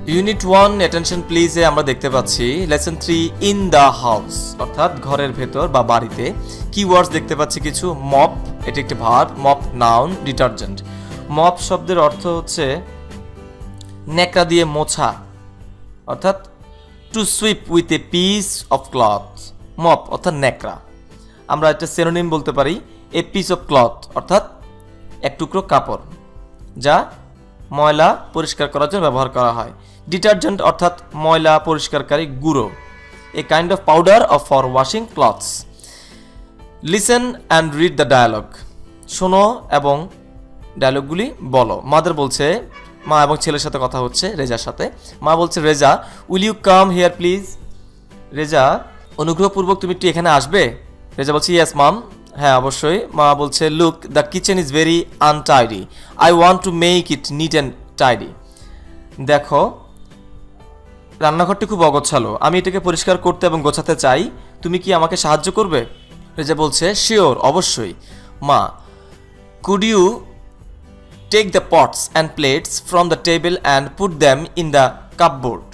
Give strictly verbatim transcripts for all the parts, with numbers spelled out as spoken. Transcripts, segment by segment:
Unit one attention প্লিজে আমরা দেখতে পাচ্ছি lesson three in the house অর্থাৎ ঘরের ভেতর বা বাড়িতে কিওয়ার্ডস দেখতে পাচ্ছি কিছু। মপ এটি একটি verb, mop noun, detergent. Mop শব্দের অর্থ হচ্ছে নেকড়া দিয়ে মোছা অর্থাৎ to sweep with a piece of cloth. Mop অর্থাৎ নেকড়া। আমরা একটা সিনোনিম বলতে পারি এ পিস অফ ক্লথ অর্থাৎ এক টুকরো কাপড় যা ময়লা পরিষ্কার করার জন্য ব্যবহার করা হয়। ডিটারজেন্ট অর্থাৎ ময়লা পরিষ্কারকারী গুঁড়ো, a kind of powder of for washing clothes. Listen and read the dialogue, শোনো এবং ডায়ালগগুলি বলো। মাদার বলছে, মা এবং ছেলের সাথে কথা হচ্ছে, রেজার সাথে। মা বলছে, Reza will you come here please. Reza অনুগ্রহপূর্বক তুমি একটু এখানে আসবে। রেজা বলছে, ইয়েস মাম, হ্যাঁ অবশ্যই। মা বলছে, look the kitchen is very untidy, I want to make it neat and tidy. দেখো রান্নাঘরটি খুব অগোছালো, আমি এটাকে পরিষ্কার করতে এবং গোছাতে চাই, তুমি কি আমাকে সাহায্য করবে? রেজা বলছে, শিওর, অবশ্যই। মা, could you take the pots and plates from the table and put them in the cupboard.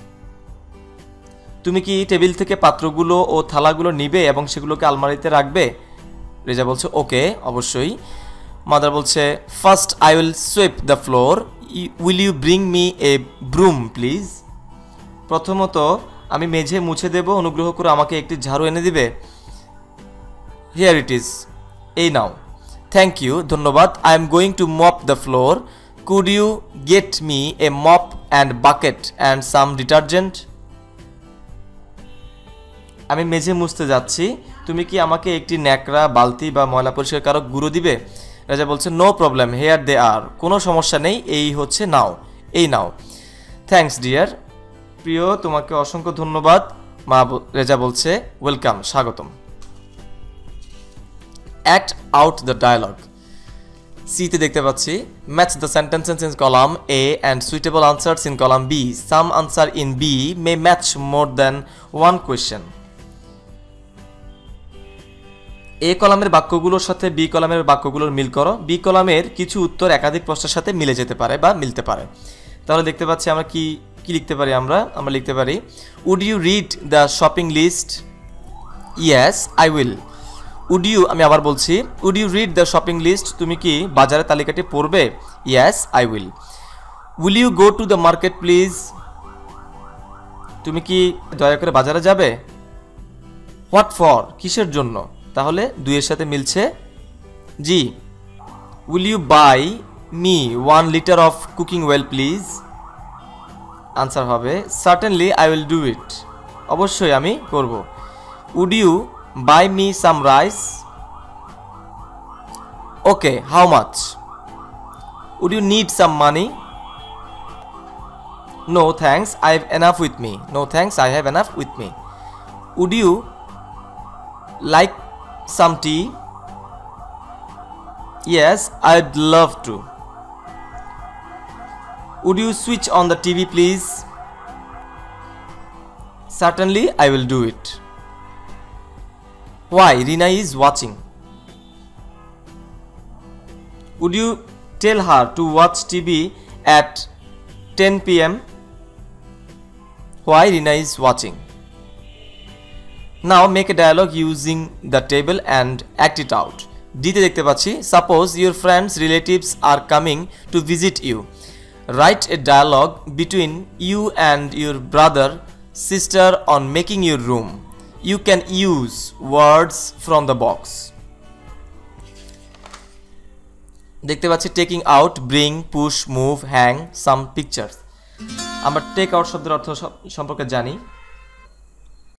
তুমি কি টেবিল থেকে পাত্রগুলো ও থালাগুলো নিবে এবং সেগুলোকে আলমারিতে রাখবে? রেজা বলছে, ওকে, অবশ্যই। মাদার বলছে, first I will sweep the floor, will you bring me a broom please. প্রথমত আমি মেঝে মুছে দেব, অনুগ্রহ করে আমাকে একটি ঝাড়ু এনে দিবে। হিয়ার ইট ইজ, এই নাও। থ্যাংক ইউ, ধন্যবাদ। I am going to mop the floor, could you get me a mop and bucket and some detergent. আমি মেঝে মুছতে যাচ্ছি, তুমি কি আমাকে একটি ন্যাকড়া, বালতি বা ময়লা পরিষ্কারকারক গুঁড়ো দিবে? রাজা বলছে, no problem, here they are, কোনো সমস্যা নেই, এই হচ্ছে নাও, এই নাও। থ্যাঙ্কস ডিয়ার, প্রিয় তোমাকে অসংখ্য ধন্যবাদ। মা রেজা বলছে, ওয়েলকাম, স্বাগতম। Act out the dialogue. সিতে দেখতে পাচ্ছি match the sentences in column A and suitable answers in column B. Some answer in B may match more than one question. A কলামের বাক্যগুলোর সাথে বি কলামের বাক্যগুলোর মিল করো। বি কলামের কিছু উত্তর একাধিক প্রশ্নের সাথে মিলে যেতে পারে বা মিলতে পারে। তাহলে দেখতে পাচ্ছি আমরা কি কি লিখতে পারি। আমরা আমরা লিখতে পারি, would you read the shopping list? Yes I will. Would you, আমি আবার বলছি, would you read the shopping list? তুমি কি বাজারের তালিকাটি পড়বে? Yes I will. Will you go to the market please? তুমি কি দয়া করে বাজারে যাবে? What for? কিসের জন্য? তাহলে দুইয়ের সাথে মিলছে। জি। Will you buy me one litre of cooking oil please? Answer হবে, certainly I will do it. অবশ্যই আমি করব। Would you buy me some rice? Okay, how much? Would you need some money? No thanks, I have enough with me. No thanks, I have enough with me. Would you like some tea? Yes, I'd love to. Would you switch on the T V please? Certainly, I will do it. Why? Rina is watching. Would you tell her to watch T V at ten p m? Why? Rina is watching. Now make a dialogue using the table and act it out. D-তে দেখতে পাচ্ছি, suppose your friends relatives are coming to visit you. Write a dialogue between you and your brother sister on making your room. You can use words from the box. দেখতে পাচ্ছি taking out, bring, push, move, hang some pictures. আমরা take out শব্দের অর্থ সম্পর্কে জানি।